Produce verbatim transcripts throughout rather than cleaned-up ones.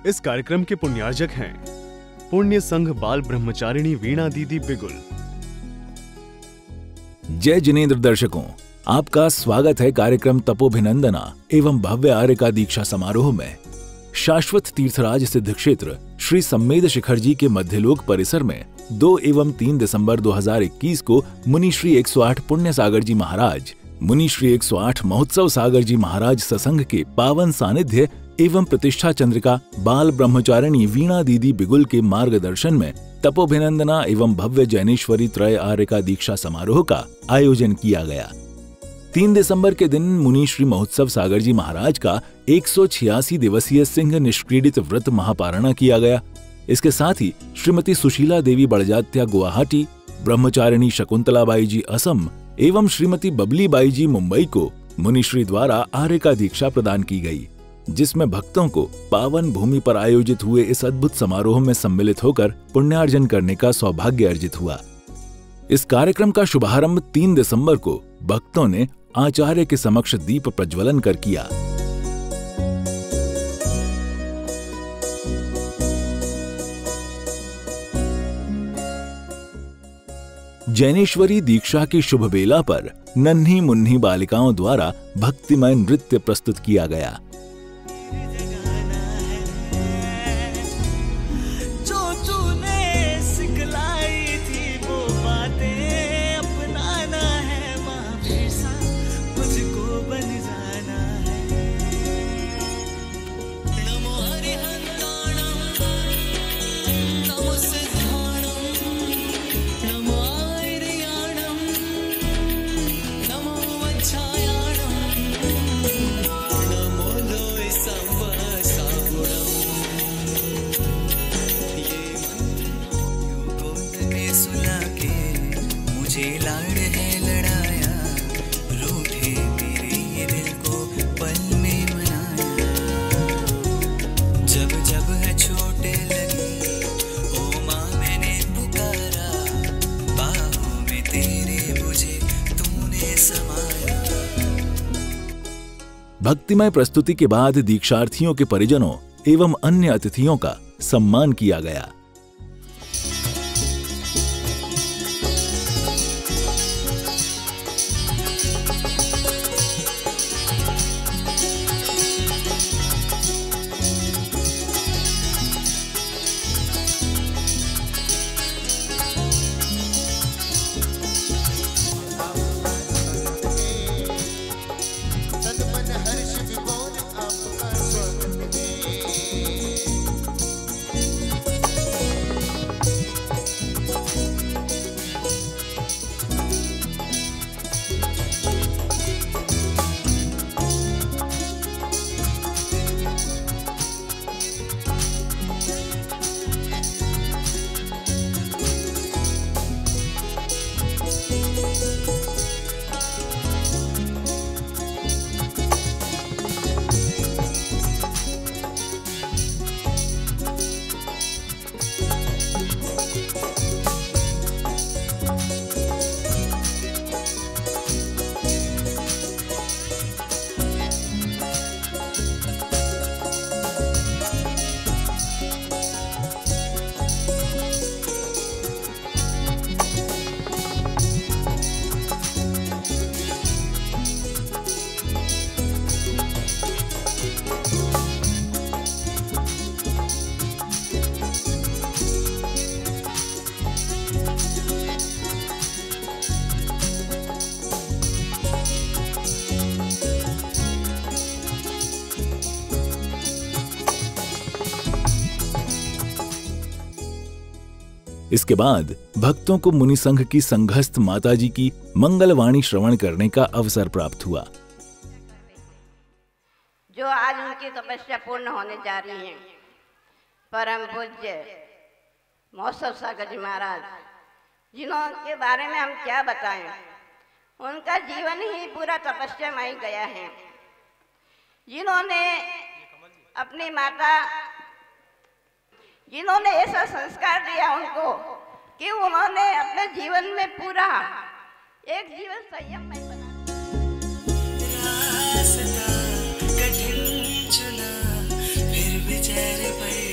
इस कार्यक्रम के पुण्यार्जक हैं पुण्य संघ बाल ब्रह्मचारिणी वीणा दीदी बिगुल। जय जिनेंद्र दर्शकों, आपका स्वागत है कार्यक्रम तपोभिनंदना एवं भव्य आर्य का दीक्षा समारोह में। शाश्वत तीर्थराज सिद्ध क्षेत्र श्री सम्मेद शिखर जी के मध्यलोक परिसर में दो एवं तीन दिसंबर दो हज़ार इक्कीस को मुनि श्री एक सौ आठ पुण्य सागर जी महाराज, मुनि श्री एक सौ आठ महोत्सव सागर जी महाराज ससंग के पावन सानिध्य एवं प्रतिष्ठा चंद्रिका बाल ब्रह्मचारिणी वीणा दीदी बिगुल के मार्गदर्शन में तपोभिनंदना एवं भव्य जैनेश्वरी त्रय आर्य का दीक्षा समारोह का आयोजन किया गया। तीन दिसंबर के दिन मुनि श्री महोत्सव सागर जी महाराज का एक सौ छियासी दिवसीय सिंह निष्क्रीडित व्रत महापारणा किया गया। इसके साथ ही श्रीमती सुशीला देवी बड़जात्या गुवाहाटी, ब्रह्मचारिणी शकुंतलाबाई जी असम एवं श्रीमती बबली बाई जी मुंबई को मुनिश्री द्वारा आर्य का दीक्षा प्रदान की गई, जिसमें भक्तों को पावन भूमि पर आयोजित हुए इस अद्भुत समारोह में सम्मिलित होकर पुण्यार्जन करने का सौभाग्य अर्जित हुआ। इस कार्यक्रम का शुभारंभ तीन दिसंबर को भक्तों ने आचार्य के समक्ष दीप प्रज्वलन कर किया। जैनेश्वरी दीक्षा की शुभ बेला पर नन्ही मुन्नी बालिकाओं द्वारा भक्तिमय नृत्य प्रस्तुत किया गया। भक्तिमय प्रस्तुति के बाद दीक्षार्थियों के परिजनों एवं अन्य अतिथियों का सम्मान किया गया। इसके बाद भक्तों को मुनि संघ की संघस्थ माताजी की मंगलवाणी श्रवण करने का अवसर प्राप्त हुआ। जो आज उनकी तपस्या पूर्ण होने जा रही है, परम पूज्य महोत्सव सागर जी महाराज, जिनके बारे में हम क्या बताएं। उनका जीवन ही पूरा तपस्यामय गया है। जिन्होंने अपनी माता, जिन्होंने ऐसा संस्कार दिया उनको कि उन्होंने अपने जीवन में पूरा एक जीवन संयम में बना। रास्ता कठिन चुना, फिर भी चेहरे पर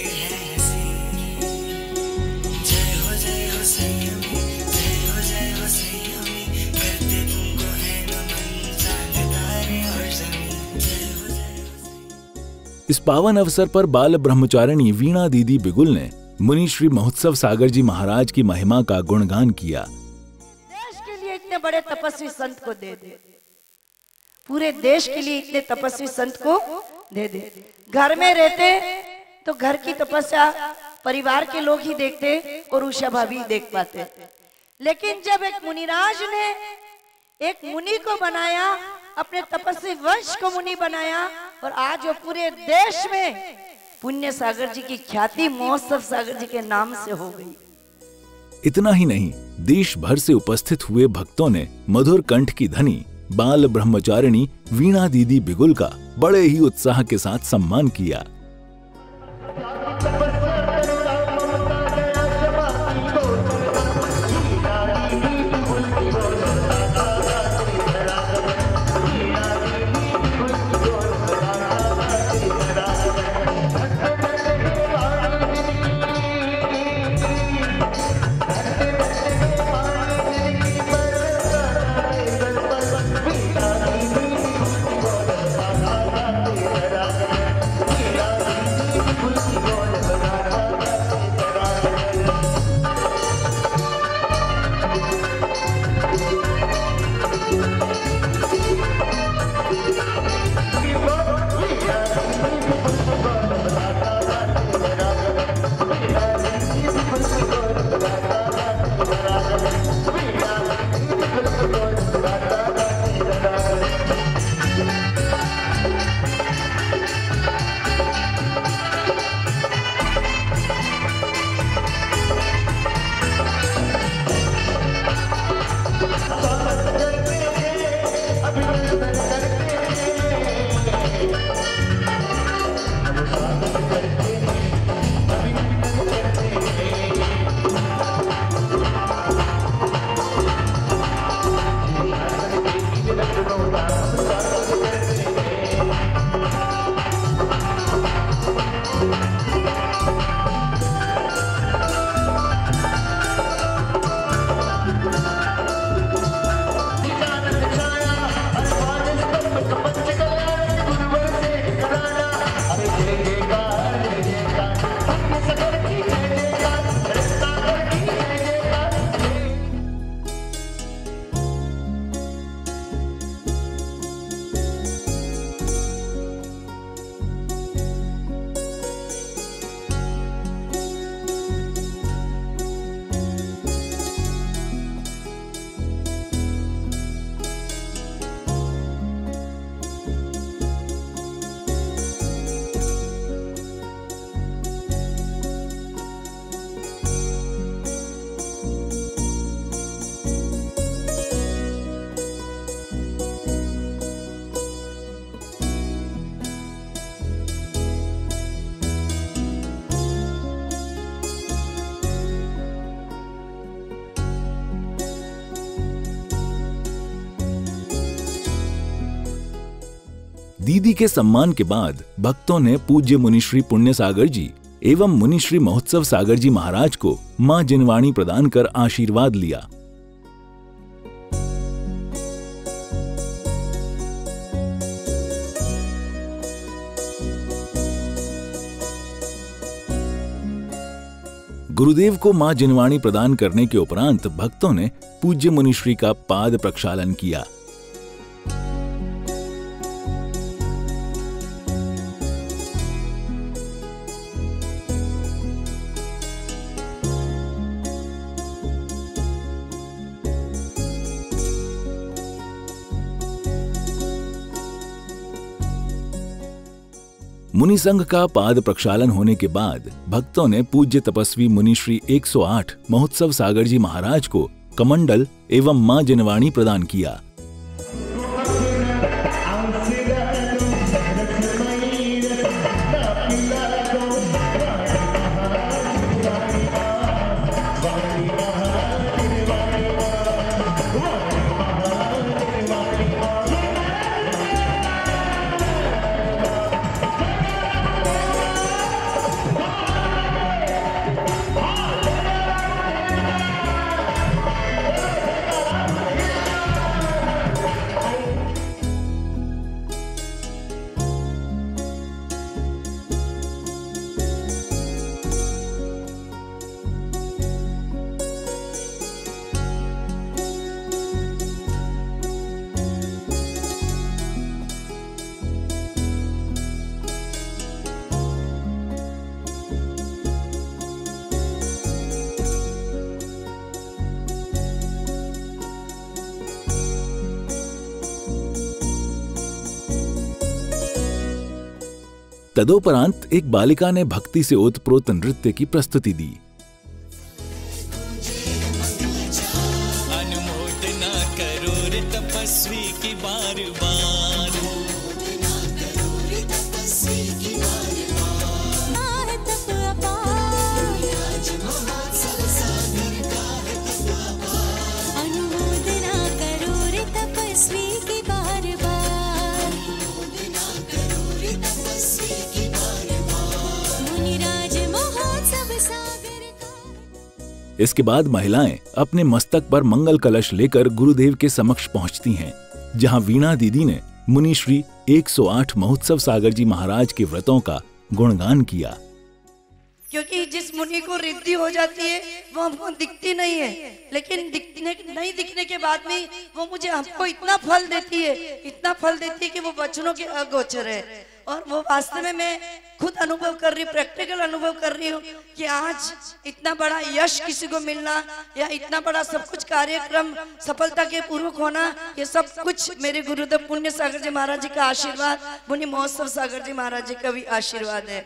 इस पावन अवसर पर बाल ब्रह्मचारिणी वीणा दीदी बिगुल ने मुनि श्री महोत्सव सागर जी महाराज की महिमा का गुणगान किया। देश के लिए इतने बड़े तपस्वी संत को दे दे, पूरे देश के लिए इतने तपस्वी संत को दे दे। घर में रहते तो घर की तपस्या परिवार के लोग ही देखते और उषा भाभी देख पाते, लेकिन जब एक मुनिराज ने एक मुनि को बनाया, अपने तपस्वी वंश को मुनि बनाया, और आज वो पूरे देश में पुण्य सागर जी की ख्याति महोत्सव सागर जी के नाम से हो गई। इतना ही नहीं, देश भर से उपस्थित हुए भक्तों ने मधुर कंठ की धनी बाल ब्रह्मचारिणी वीणा दीदी बिगुल का बड़े ही उत्साह के साथ सम्मान किया। दीदी के सम्मान के बाद भक्तों ने पूज्य मुनिश्री पुण्य सागर जी एवं मुनिश्री महोत्सव सागर जी महाराज को मां जिनवाणी प्रदान कर आशीर्वाद लिया। गुरुदेव को मां जिनवाणी प्रदान करने के उपरांत भक्तों ने पूज्य मुनिश्री का पाद प्रक्षालन किया। मुनि संघ का पाद प्रक्षालन होने के बाद भक्तों ने पूज्य तपस्वी मुनिश्री एक सौ आठ महोत्सव सागर जी महाराज को कमंडल एवं मां जिनवाणी प्रदान किया। तदोपरांत एक बालिका ने भक्ति से ओतप्रोत नृत्य की प्रस्तुति दी। अनुमोदना करो रे तपस्वी की बार बार, अनुमोदना करो रे तपस्वी की बार बार, मुनिराज महोत्सव सागर का। इसके बाद महिलाएं अपने मस्तक पर मंगल कलश लेकर गुरुदेव के समक्ष पहुंचती हैं, जहां वीणा दीदी ने मुनि श्री एक सौ आठ महोत्सव सागर जी महाराज के व्रतों का गुणगान किया। क्योंकि जिस मुनि को रिद्धि हो जाती है वो हमको दिखती नहीं है, लेकिन दिखने नहीं दिखने के बाद भी वो मुझे हमको इतना फल देती है, इतना फल देती है कि वो वचनों के अगोचर है। और वो वास्तव में मैं खुद अनुभव कर रही, प्रैक्टिकल अनुभव कर रही हूँ कि आज इतना बड़ा यश किसी को मिलना या इतना बड़ा सब कुछ कार्यक्रम सफलता के पूर्वक होना, ये सब कुछ मेरे गुरुदेव पुण्य सागर जी महाराज जी का आशीर्वाद, मुनि महोत्सव सागर जी महाराज जी का भी आशीर्वाद है।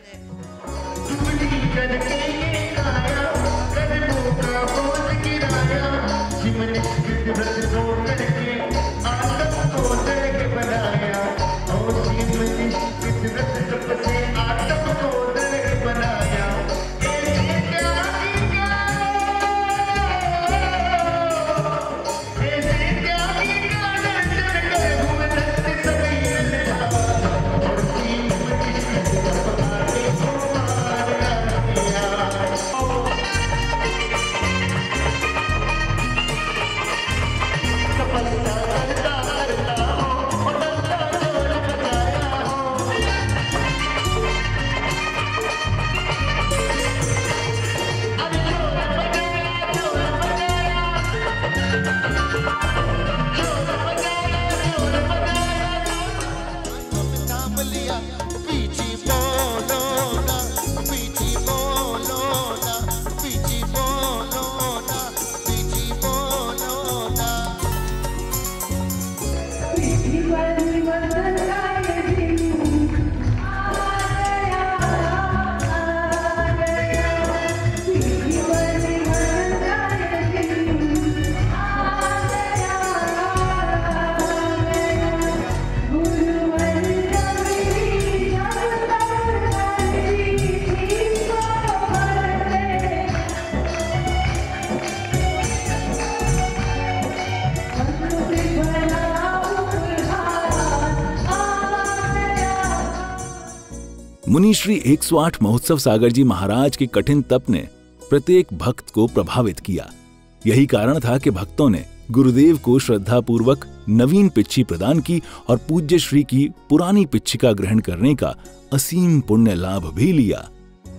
मुनि श्री एक सौ आठ महोत्सव सागर जी महाराज के कठिन तप ने प्रत्येक भक्त को प्रभावित किया। यही कारण था कि भक्तों ने गुरुदेव को श्रद्धा पूर्वक नवीन पिच्छी प्रदान की और पूज्य श्री की पुरानी पिच्छिका ग्रहण करने का असीम पुण्य लाभ भी लिया।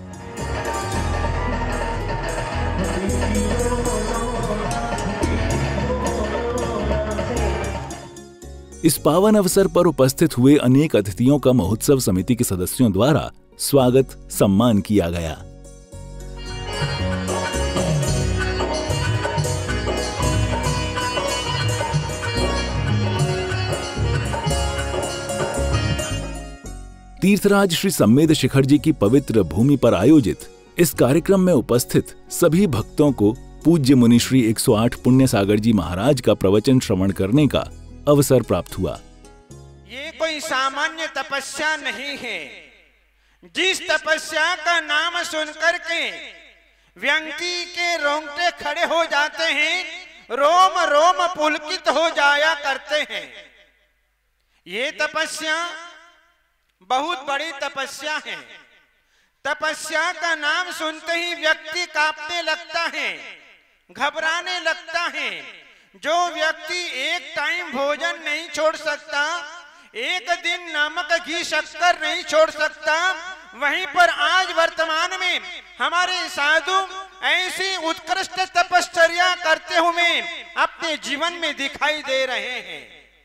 इस पावन अवसर पर उपस्थित हुए अनेक अतिथियों का महोत्सव समिति के सदस्यों द्वारा स्वागत सम्मान किया गया। तीर्थराज श्री सम्मेद शिखर जी की पवित्र भूमि पर आयोजित इस कार्यक्रम में उपस्थित सभी भक्तों को पूज्य मुनि श्री एक सौ आठ पुण्य सागर जी महाराज का प्रवचन श्रवण करने का अवसर प्राप्त हुआ। ये कोई सामान्य तपस्या नहीं है। जिस तपस्या का नाम सुनकर के व्यक्ति के रोंगटे खड़े हो जाते हैं, रोम रोम पुलकित हो जाया करते हैं। ये तपस्या बहुत बड़ी तपस्या है। तपस्या का नाम सुनते ही व्यक्ति कांपने लगता है, घबराने लगता है। जो व्यक्ति एक टाइम भोजन नहीं छोड़ सकता, एक दिन नमक घी शक्कर नहीं छोड़ सकता, वहीं पर आज वर्तमान में हमारे साधु ऐसी उत्कृष्ट तपश्चर्या करते हुए अपने जीवन में दिखाई दे रहे हैं।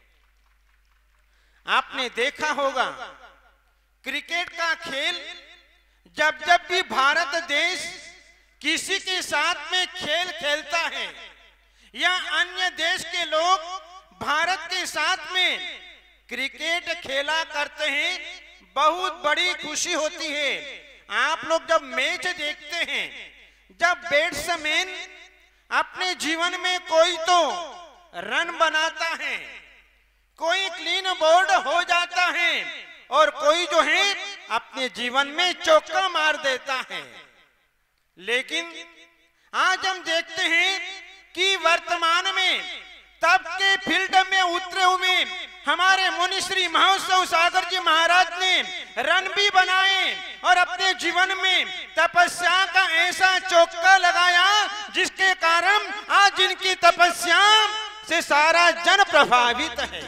आपने देखा होगा क्रिकेट का खेल, जब जब भी भारत देश किसी के साथ में खेल खेलता है या अन्य देश के लोग भारत के साथ में क्रिकेट खेला करते हैं, बहुत बड़ी खुशी होती है। आप लोग जब मैच देखते हैं, जब बैट्समैन अपने जीवन में कोई तो रन बनाता है, कोई क्लीन बोल्ड हो जाता है और कोई जो है अपने जीवन में चौका मार देता है। लेकिन आज हम देखते हैं कि वर्तमान में तब के फील्ड में उतरे हुए हमारे मुनिश्री महोत्सव सागर जी महाराज ने रन भी बनाए और अपने जीवन में तपस्या का ऐसा चौका लगाया जिसके कारण आज इनकी तपस्या से सारा जन प्रभावित है।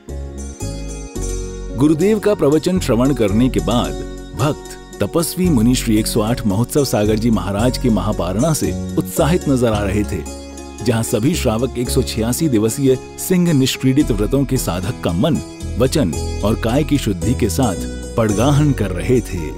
गुरुदेव का प्रवचन श्रवण करने के बाद भक्त तपस्वी मुनिश्री एक सौ आठ महोत्सव सागर जी महाराज के महापारणा से उत्साहित नजर आ रहे थे, जहां सभी श्रावक एक सौ छियासी दिवसीय सिंह निष्क्रीडित व्रतों के साधक का मन, वचन और काय की शुद्धि के साथ पड़गाहन कर रहे थे।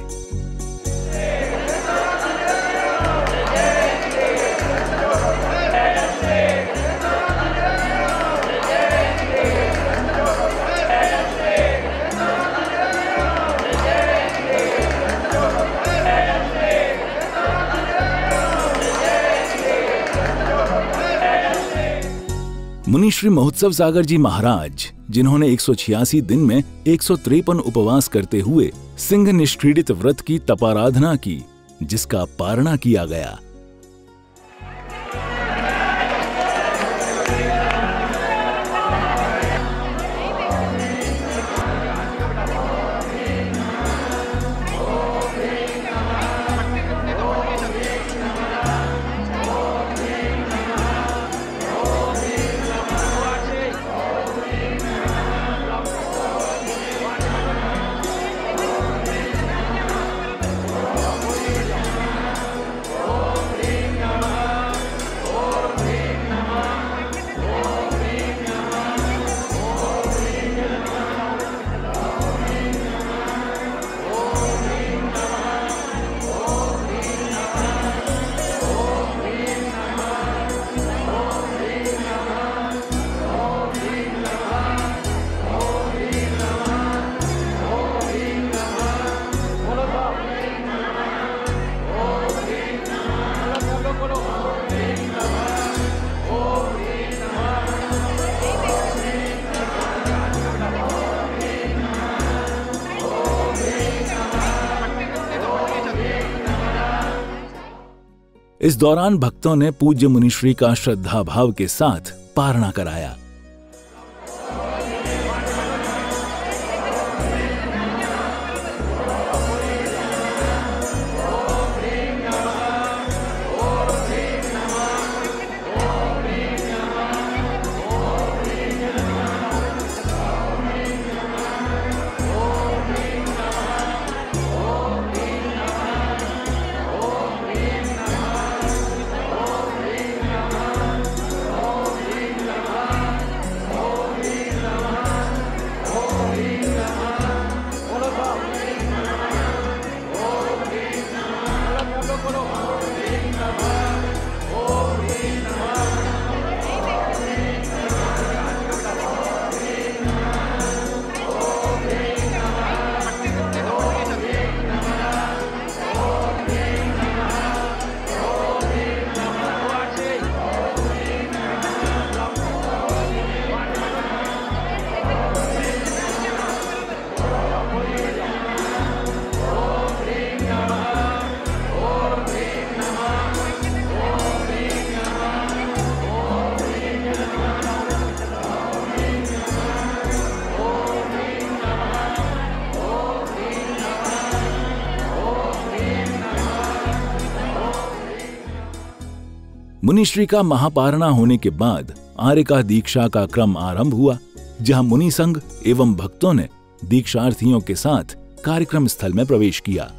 मुनिश्री महोत्सव सागर जी महाराज, जिन्होंने एक सौ छियासी दिन में एक सौ तिरपन उपवास करते हुए सिंह निष्क्रीडित व्रत की तपाराधना की, जिसका पारणा किया गया। इस दौरान भक्तों ने पूज्य मुनिश्री का श्रद्धा भाव के साथ पारणा कराया। मुनिश्री का महापारणा होने के बाद आर्यका दीक्षा का क्रम आरंभ हुआ, जहां मुनि संघ एवं भक्तों ने दीक्षार्थियों के साथ कार्यक्रम स्थल में प्रवेश किया।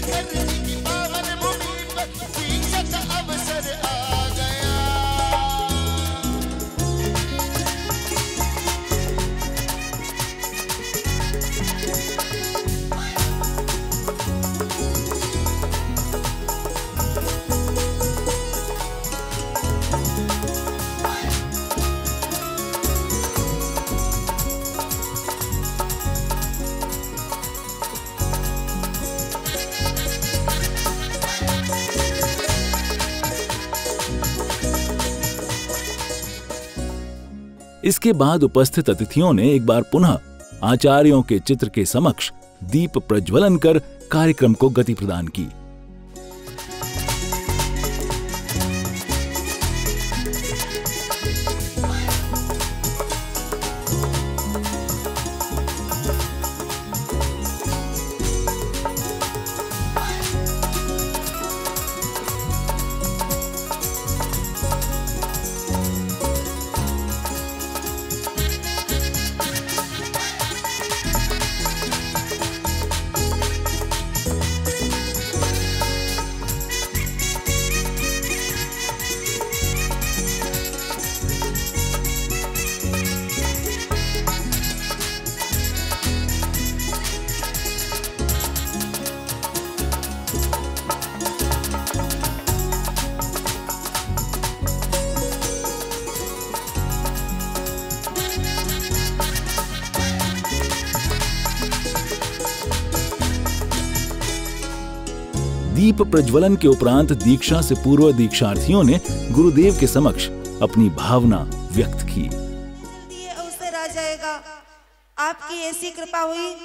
अवसर आ गया। इसके बाद उपस्थित अतिथियों ने एक बार पुनः आचार्यों के चित्र के समक्ष दीप प्रज्वलन कर कार्यक्रम को गति प्रदान की। दीप प्रज्वलन के उपरांत दीक्षा से पूर्व दीक्षार्थियों ने गुरुदेव के समक्ष अपनी भावना व्यक्त की। ये अवसर आ जाएगा, आपकी ऐसी कृपा हुई,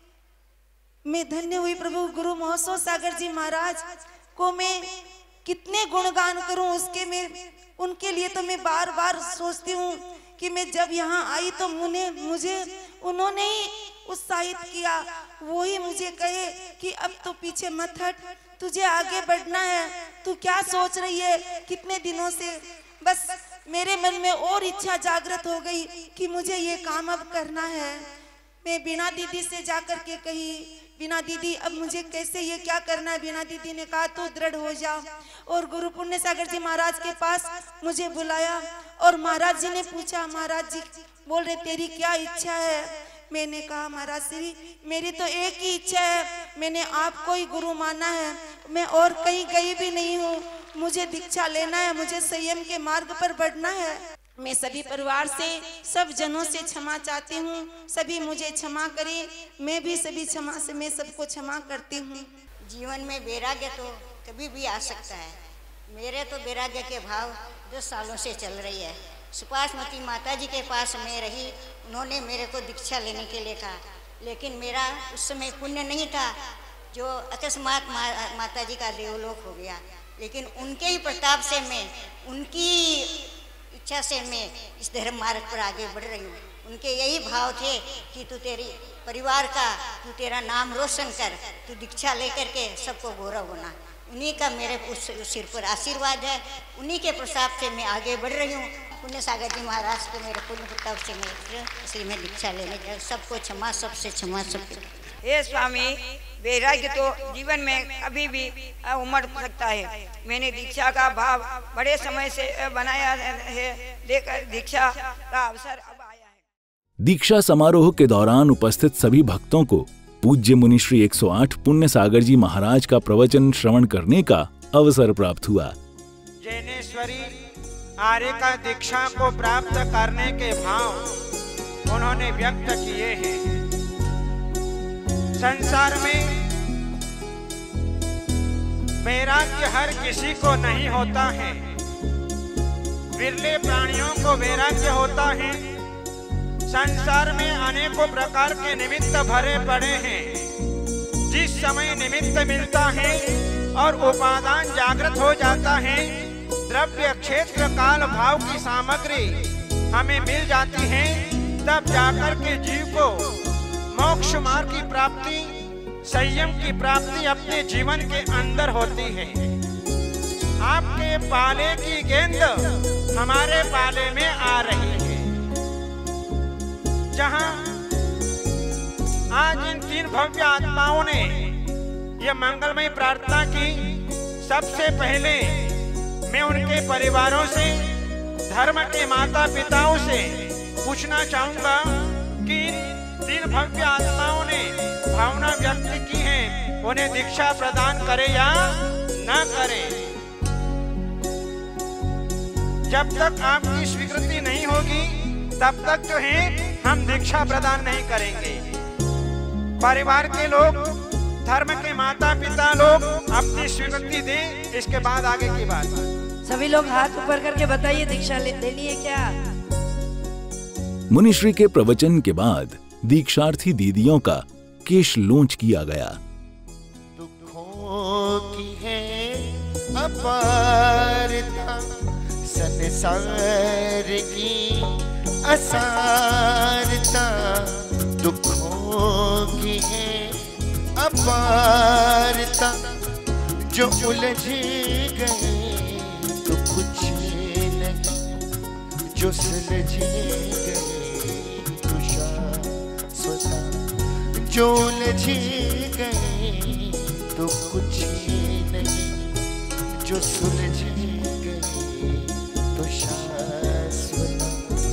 मैं धन्य हुई प्रभु। गुरु महोत्सव सागर जी महाराज को मैं कितने गुणगान करूं उसके, मैं उनके लिए तो मैं बार बार सोचती हूँ कि मैं जब यहाँ आई तो मुझे मुझे उन्होंने ही उत्साहित किया, वो ही मुझे कहे कि अब तो पीछे मत हट, तुझे आगे बढ़ना है, तू क्या सोच रही है कितने दिनों से। बस मेरे मन में और इच्छा जागृत हो गई कि मुझे ये काम अब करना है। मैं बीना दीदी से जाकर के कही, बीना दीदी अब मुझे कैसे ये क्या करना है। बीना दीदी ने कहा तू दृढ़ हो जा, और गुरु पुण्य सागर जी महाराज के पास मुझे बुलाया और महाराज जी ने पूछा, महाराज जी बोल रहे तेरी क्या इच्छा है। मैंने कहा महाराज श्री मेरी तो एक ही इच्छा है, मैंने आपको ही गुरु माना है, मैं और कहीं गई भी नहीं हूँ, मुझे दीक्षा लेना है, मुझे संयम के मार्ग पर बढ़ना है। मैं सभी परिवार से सब जनों से क्षमा चाहती हूँ, सभी मुझे क्षमा करें, मैं भी सभी क्षमा से मैं सबको क्षमा करती हूँ। जीवन में वैराग्य तो कभी भी आ सकता है। मेरे तो वैराग्य के भाव दस सालों से चल रही है। सुपासमती माता जी के पास मैं रही, उन्होंने मेरे को दीक्षा लेने के लिए कहा, लेकिन मेरा उस समय पुण्य नहीं था जो अकस्मात मा, माता जी का देवलोक हो गया। लेकिन उनके ही प्रताप से मैं, उनकी इच्छा से मैं इस धर्म मार्ग पर आगे बढ़ रही हूँ। उनके यही भाव थे कि तू तेरी परिवार का, तू तेरा नाम रोशन कर, तू दीक्षा लेकर के सबको गौरव होना। उन्हीं का मेरे उस सिर पर आशीर्वाद है, उन्हीं के प्रसाद से मैं आगे बढ़ रही हूँ। पुण्य सागर जी महाराज के मेरे पुण्य प्रताप से मैं इसलिए मैं दीक्षा लेने जा, सबको क्षमा, सबसे क्षमा, सबको। हे स्वामी, वैराग्य तो जीवन में कभी भी उमड़ सकता है। मैंने दीक्षा का भाव बड़े समय से बनाया है, लेकर दीक्षा का अवसर अब आया है। दीक्षा समारोह के दौरान उपस्थित सभी भक्तों को पूज्य मुनि श्री एक सौ आठ पुण्य सागर जी महाराज का प्रवचन श्रवण करने का अवसर प्राप्त हुआ। जैनेश्वरी आर्य का दीक्षा को प्राप्त करने के भाव उन्होंने व्यक्त किए हैं। संसार में वैराग्य हर किसी को नहीं होता है, विरले प्राणियों को वैराग्य होता है। संसार में अनेकों प्रकार के निमित्त भरे पड़े हैं। जिस समय निमित्त मिलता है और उपादान जागृत हो जाता है, द्रव्य क्षेत्र काल भाव की सामग्री हमें मिल जाती है, तब जाकर के जीव को मोक्ष मार्ग की प्राप्ति, संयम की प्राप्ति अपने जीवन के अंदर होती है। आपके पाले की गेंद हमारे पाले में आ रही है। जहां आज इन तीन भव्य आत्माओं ने यह मंगलमय प्रार्थना की, सबसे पहले मैं उनके परिवारों से, धर्म के माता पिताओं से पूछना चाहूंगा कि तीन भव्य आत्माओं ने भावना व्यक्त की है, उन्हें दीक्षा प्रदान करे या न करे। जब तक आपकी स्वीकृति नहीं होगी तब तक जो है हम दीक्षा प्रदान नहीं करेंगे। परिवार के लोग, धर्म के माता पिता लोग अपनी स्वीकृति दें, इसके बाद आगे की बात। सभी लोग हाथ ऊपर करके बताइए, दीक्षा ले लेनी है क्या? मुनिश्री के प्रवचन के बाद दीक्षार्थी दीदियों का केश लूंच किया गया। दुखों की है अपारता, संसार की असारता, दुखों की है अपारता, जो उलझ गए तो कुछ नहीं, जो सुलझ गए तो शाश्वत, जो उलझ गए तो कुछ नहीं, जो सुलझ गए तो शाश्वत,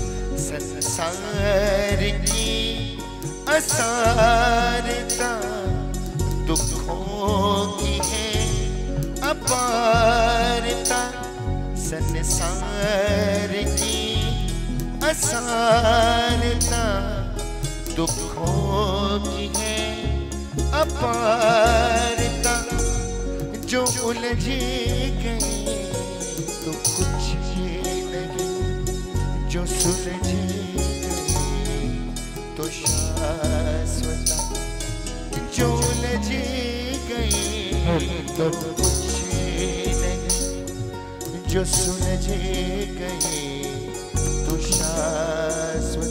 संसार की असारता, दुखों की है अपारता, संसार की असारता, दुखों की है अपारता, जो उलझ गए तो कुछ नहीं, जो सुलझ गए तो शाश्वत, जो उलझ गए तो कुछ नहीं, जो सुलझ गए तो शाश्वत।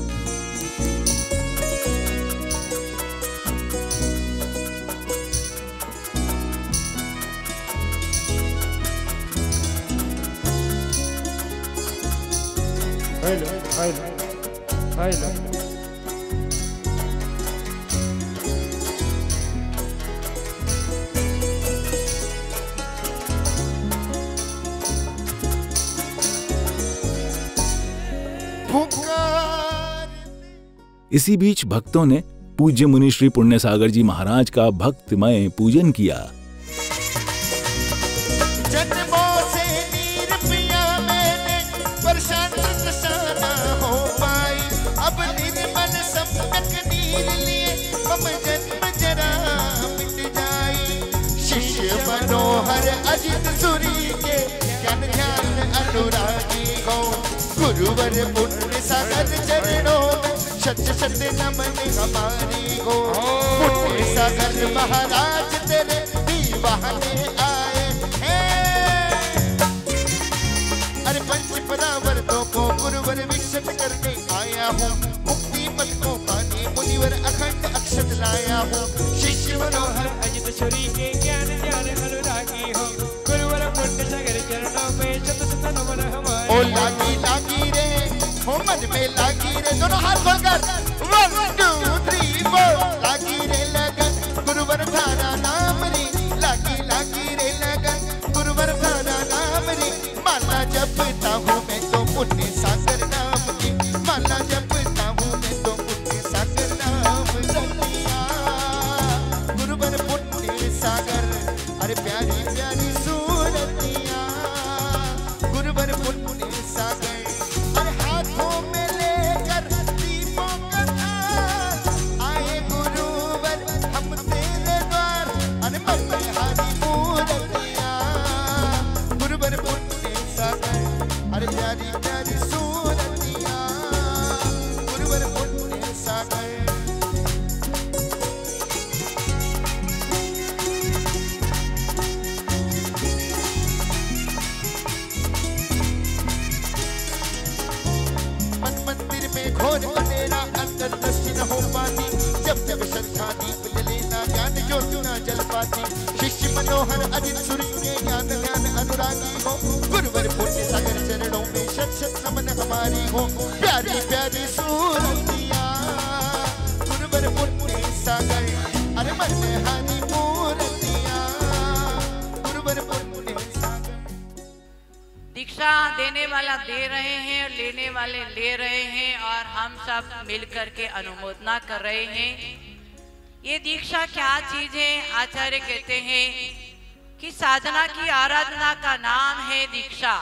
हेलो हेलो हेलो इसी बीच भक्तों ने पूज्य मुनिश्री पुण्य सागर जी महाराज का भक्तिमय पूजन किया। जन्मों से नीर पिया मैंने, पर शांत दशा हो पाई, अब निर्मल सम्यक नीर लिए मम जन्म जरा मिट जाई। शिष्य मनोहर अजित सूरी के ज्ञान ध्यान अनुरागी हो, गुरुवर पुण्य सागर चरणों में शत शत नमन हमारी हो। पुण्य सागर महाराज तेरे दीवाने आए हैं, अरे पंच पदावरतों को गुरुवर विकसित करके आया हूँ, मुक्ति पद को पाने मुनिवर अखंड अक्षत लाया हूँ। शिष्य मनोहर अजित सूरी के ज्ञान ध्यान अनुरागी हो, गुरुवर पुण्य सागर चरणों में शत शत नमन हमारे। ओ लागी लागी रे हो मन में लागी रे, दोनों हाथ खोलकर वन टू थ्री फोर। लागी रे लगन गुरुवर थारा नाम रे, लागी लागी रे लगन गुरुवर थारा नाम रे। माला जपता हूँ मैं तो पुण्य सागर नाम की, माला जपता हूँ मैं तो पुण्य सागर नाम रतिया। गुरुवर पुण्य सागर, अरे प्यारी प्यारी सूरतिया, गुरुवर पुण्य सागर। हाथों में लेकर दीपों का थाल आए गुरुवर हम तेरे द्वार, अरे मन में हरी मूर्तियां। गुरुवर पुण्य सागर, अरे प्यारी प्यारी सूरतियां, गुरुवर पुण्य सागर। घोर अंधेरा अंदर दर्शन हो पाती, जब जब श्रद्धा दीप जलेना ज्ञान ज्योति न जल पाती। शिष्य मनोहर अजित सूरी के ज्ञान ध्यान अनुरागी हो, गुरुवर पुण्य सागर चरणों में शत शत नमन हमारी हो। प्यारी प्यारी सूरतिया, गुरुवर पुण्य सागर, अरे मन में हरी मूर्तियां, गुरुवर पुण्य सागर। दीक्षा देने वाला दे रहे हैं, लेने वाले ले रहे हैं, और हम सब मिलकर के अनुमोदना कर रहे हैं। ये दीक्षा क्या चीज है? आचार्य कहते हैं कि साधना की आराधना का नाम है दीक्षा।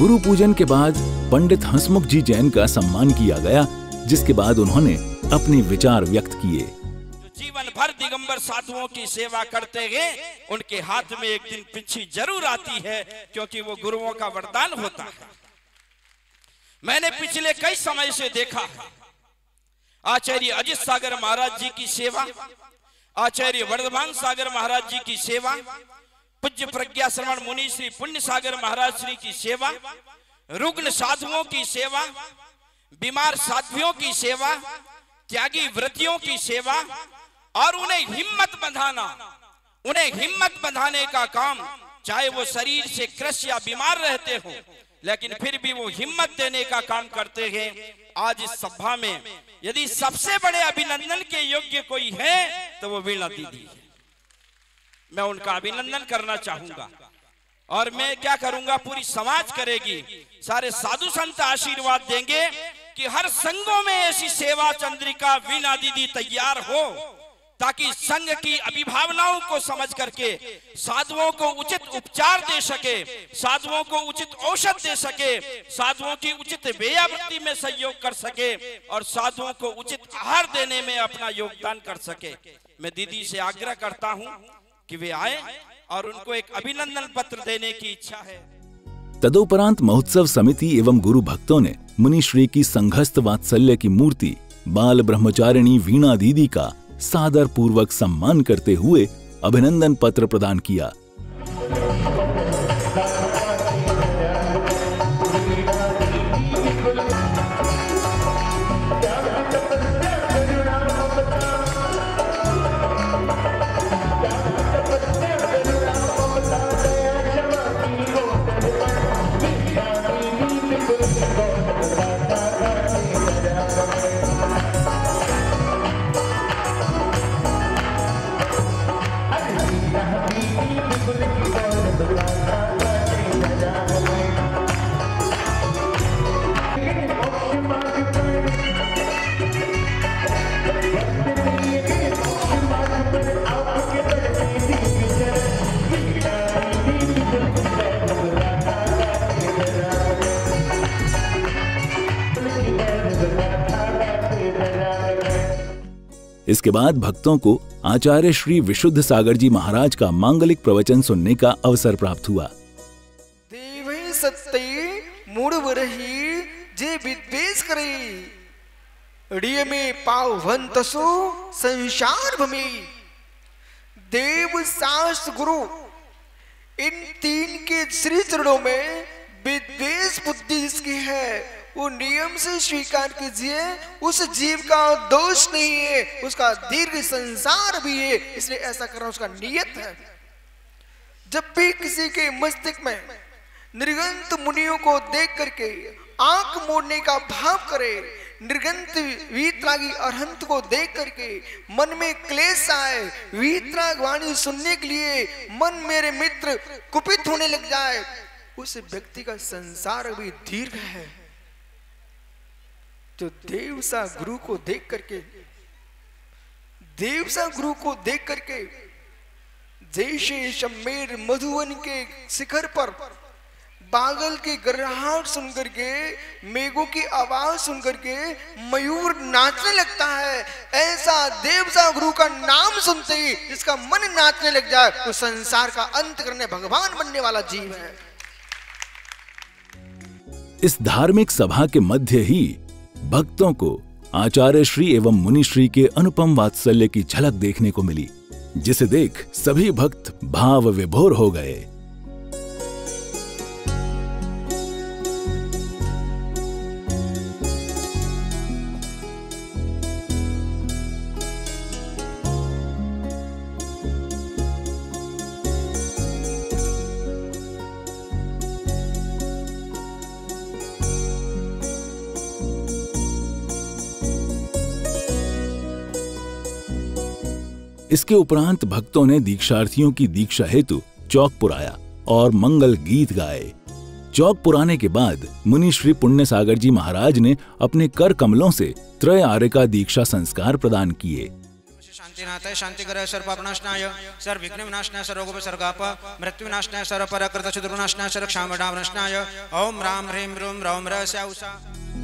गुरु पूजन के बाद पंडित हंसमुख जी जैन का सम्मान किया गया, जिसके बाद उन्होंने अपने विचार व्यक्त किए। जीवन भर दिगंबर साधुओं की सेवा करते गए, उनके हाथ में एक दिन पिंची जरूर आती है, क्योंकि वो गुरुओं का वरदान होता है। मैंने पिछले कई समय से देखा है, आचार्य अजित सागर महाराज जी की सेवा, आचार्य वर्धमान सागर महाराज जी की सेवा, पूज्य प्रज्ञा श्रवण मुनि श्री पुण्य सागर महाराज श्री की सेवा, रुग्ण साधुओं की सेवा, बीमार साध्वियों की सेवा, त्यागी व्रतियों की सेवा, और उन्हें हिम्मत बंधाना, उन्हें हिम्मत बंधाने का काम, चाहे वो शरीर से क्रश या बीमार रहते हो, लेकिन फिर भी वो हिम्मत देने का काम करते हैं। आज इस सभा में यदि सबसे बड़े अभिनंदन के योग्य कोई है तो वो वीणा दीदी है। मैं उनका अभिनंदन करना चाहूंगा, और मैं क्या करूंगा, पूरी समाज करेगी, सारे साधु संत आशीर्वाद देंगे कि हर संघों में ऐसी सेवा चंद्रिका वीणा दीदी तैयार हो, ताकि संघ की अभिभावनाओं को समझ करके साधुओं को उचित उपचार दे सके, साधुओं को उचित औषध दे सके, साधुओं की उचित व्ययावृत्ति में सहयोग कर सके, और साधुओं को उचित आहार देने में अपना योगदान कर सके। मैं दीदी से आग्रह करता हूं कि वे आए, और उनको एक अभिनंदन पत्र देने की इच्छा है। तदुपरांत महोत्सव समिति एवं गुरु भक्तों ने मुनिश्री की संघस्थ वात्सल्य की मूर्ति बाल ब्रह्मचारिणी वीणा दीदी का सादर पूर्वक सम्मान करते हुए अभिनंदन पत्र प्रदान किया। इसके बाद भक्तों को आचार्य श्री विशुद्ध सागर जी महाराज का मांगलिक प्रवचन सुनने का अवसर प्राप्त हुआ। देवै सत्य मूढ़ वरही जे विद्वेष करे, अड़िय में पावंतसो संसार भमी। देव शास्त्र गुरु इन तीन के श्री चरणों में विद्वेष बुद्धि जिसकी है वो नियम से स्वीकार कीजिए। उस जीव का दोष नहीं है, उसका दीर्घ संसार भी है, इसलिए ऐसा करना उसका नियत है। जब भी किसी के मस्तिष्क में निर्गंत मुनियों को देख करके आंख मोड़ने का भाव करे, निर्गंत वीतरागी अरहंत को देख करके मन में क्लेश आए, वीतराग वाणी सुनने के लिए मन मेरे मित्र कुपित होने लग जाए, उस व्यक्ति का संसार भी दीर्घ है। तो देवसा गुरु को देख करके देवसा गुरु को देख करके जैसे शम्मेर मधुवन के शिखर पर बादल की गर्राहट सुन करके, मेघों की आवाज सुन करके मयूर नाचने लगता है, ऐसा देवसा गुरु का नाम सुनते ही जिसका मन नाचने लग जाए वो संसार का अंत करने भगवान बनने वाला जीव है। इस धार्मिक सभा के मध्य ही भक्तों को आचार्य श्री एवं मुनिश्री के अनुपम वात्सल्य की झलक देखने को मिली, जिसे देख सभी भक्त भाव विभोर हो गए। इसके उपरांत भक्तों ने दीक्षार्थियों की दीक्षा हेतु चौक पुराया और मंगल गीत गाए। चौक पुराने के बाद मुनि श्री पुण्य सागर जी महाराज ने अपने कर कमलों से त्रय आर्य का दीक्षा संस्कार प्रदान किए। शांतिनाथाय शांतिकराय सर्वपापनाशनाय सर्वविघ्न विनाशनाय सर्वरोगोपसर्गाप मृत्यु विनाशनाय सर्वपराकृत शत्रुनाशनाय सर्वक्षामडावनाशनाय ओम राम ह्रीं रूं रौं रहस्या उषा।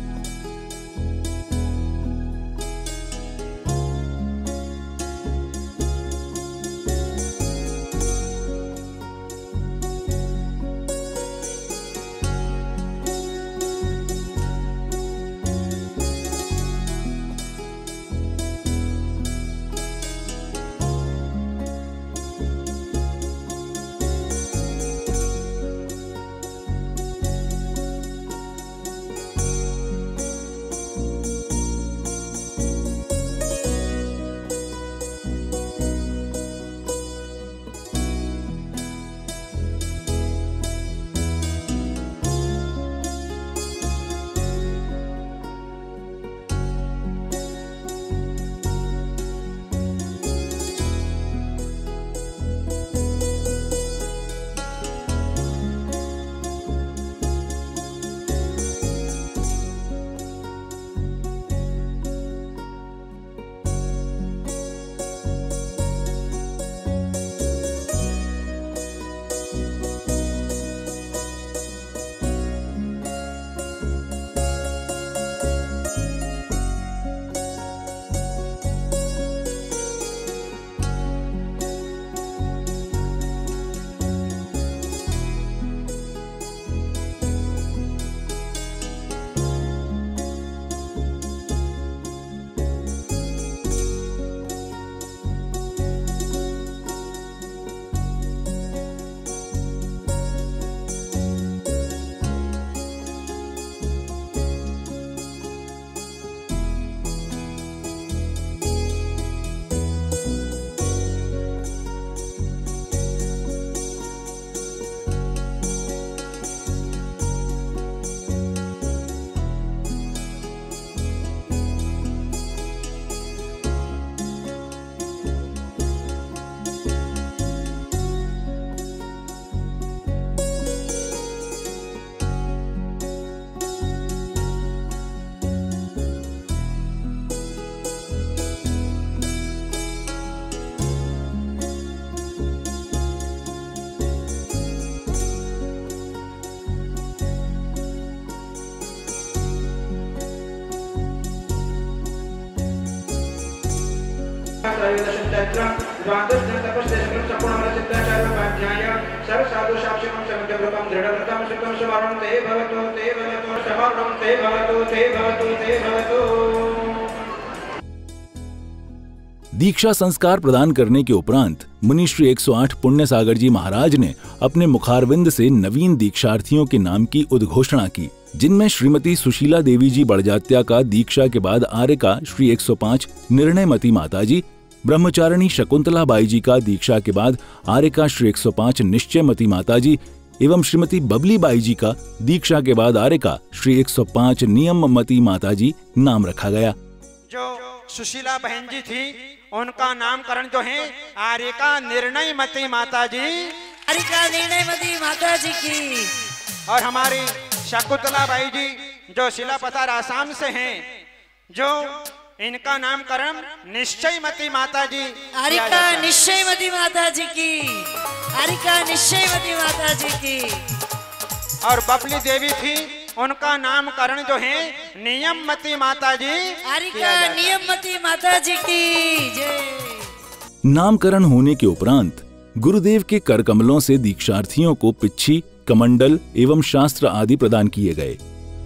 दीक्षा संस्कार प्रदान करने के उपरांत मुनिश्री एक सौ आठ पुण्य सागर जी महाराज ने अपने मुखारविंद से नवीन दीक्षार्थियों के नाम की उद्घोषणा की, जिनमें श्रीमती सुशीला देवी जी बड़जात्या का दीक्षा के बाद आर्य का श्री एक सौ पाँच निर्णयमती माताजी, ब्रह्मचारिणी शकुंतला बाई जी का दीक्षा के बाद आर्य का श्री एक सौ पाँच निश्चयमती माताजी एवं श्रीमती बबली बाई जी का दीक्षा के बाद आर्य का श्री एक सौ पाँच नियममती माताजी नाम रखा गया। जो सुशीला बहन जी थी उनका नामकरण जो है आर्य का निर्णयमती माताजी, आर्य का निर्णयमती माताजी की। और हमारी शकुंतला बाई जी जो शिलापथार आसाम से हैं, जो इनका नामकरण निश्चयमती माताजी, आर्य का निश्चयमती माताजी की, आर्य का निश्चयमती माताजी की। और बबली देवी थी, उनका नामकरण जो है नियममती माताजी, आर्य का नियममती माताजी की जय। नामकरण होने के उपरांत गुरुदेव के कर कमलों से दीक्षार्थियों को पिच्छी, कमंडल एवं शास्त्र आदि प्रदान किए गए।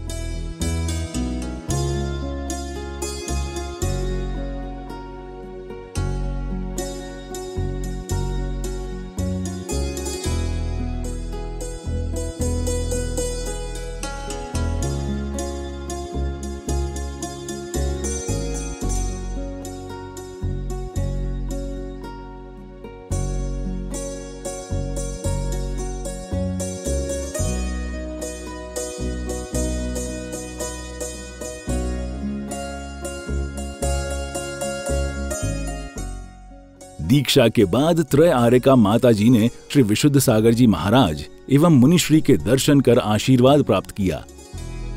दीक्षा के बाद त्रय आर्य का माता जी ने श्री विशुद्ध सागर जी महाराज एवं मुनिश्री के दर्शन कर आशीर्वाद प्राप्त किया।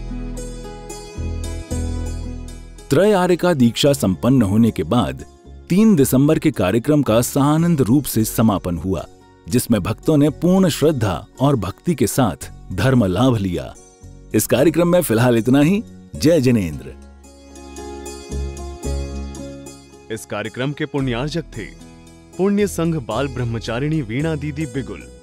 त्रय आर्य का दीक्षा संपन्न होने के बाद तीन दिसंबर के कार्यक्रम का सानंद रूप से समापन हुआ, जिसमें भक्तों ने पूर्ण श्रद्धा और भक्ति के साथ धर्म लाभ लिया। इस कार्यक्रम में फिलहाल इतना ही। जय जिनेंद्र। इस कार्यक्रम के पुण्यार्जक थे पुण्य संघ बाल ब्रह्मचारिणी वीणा दीदी बिगुल।